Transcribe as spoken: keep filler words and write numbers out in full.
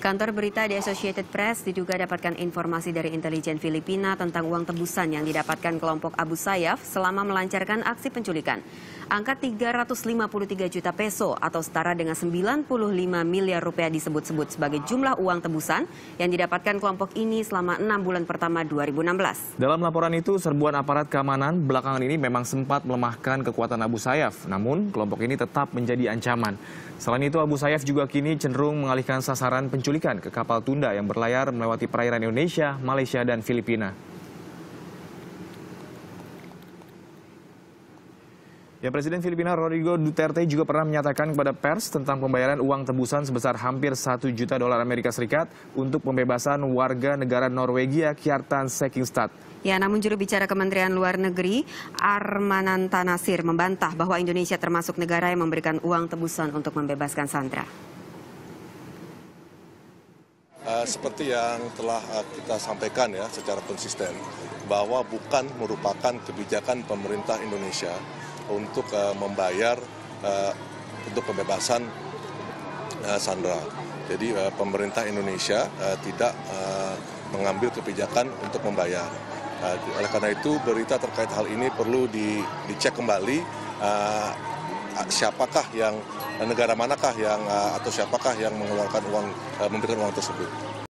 Kantor berita The Associated Press diduga dapatkan informasi dari intelijen Filipina tentang uang tebusan yang didapatkan kelompok Abu Sayyaf selama melancarkan aksi penculikan. Angka tiga ratus lima puluh tiga juta peso atau setara dengan sembilan puluh lima miliar rupiah disebut-sebut sebagai jumlah uang tebusan yang didapatkan kelompok ini selama enam bulan pertama dua ribu enam belas. Dalam laporan itu, serbuan aparat keamanan belakangan ini memang sempat melemahkan kekuatan Abu Sayyaf. Namun, kelompok ini tetap menjadi ancaman. Selain itu, Abu Sayyaf juga kini cenderung mengalihkan sasaran penculikan ke kapal tunda yang berlayar melewati perairan Indonesia, Malaysia, dan Filipina. Ya, Presiden Filipina Rodrigo Duterte juga pernah menyatakan kepada pers tentang pembayaran uang tebusan sebesar hampir satu juta dolar Amerika Serikat untuk pembebasan warga negara Norwegia Kjartan Sekingstad. Ya, namun juru bicara Kementerian Luar Negeri Armananta Nasir membantah bahwa Indonesia termasuk negara yang memberikan uang tebusan untuk membebaskan sandera. Uh, seperti yang telah uh, kita sampaikan ya secara konsisten bahwa bukan merupakan kebijakan pemerintah Indonesia untuk uh, membayar uh, untuk pembebasan uh, sandera. Jadi uh, pemerintah Indonesia uh, tidak uh, mengambil kebijakan untuk membayar. Uh, oleh karena itu berita terkait hal ini perlu di, dicek kembali uh, siapakah yang negara manakah yang uh, atau siapakah yang mengeluarkan uang uh, memberikan uang tersebut.